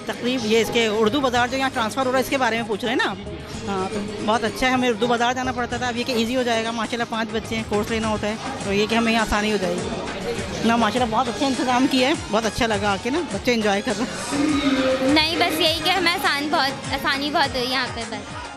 तकलीफ ये इसके उर्दू बाज़ार जो यहाँ ट्रांसफ़र हो रहा है इसके बारे में पूछ रहे हैं ना आप। हाँ तो बहुत अच्छा है, हमें उर्दू बाज़ार जाना पड़ता था, अब ये कि ईज़ी हो जाएगा। माशाल्लाह 5 बच्चे हैं, कोर्स लेना होता है तो ये कि हमें यहाँ आसानी हो जाएगी ना। माशाल्लाह बहुत अच्छा इंतज़ाम किया है, बहुत अच्छा लगा आके ना, बच्चे एंजॉय कर रहे हैं। नहीं बस यही कि हमें आसानी बहुत हुई यहाँ पे बस।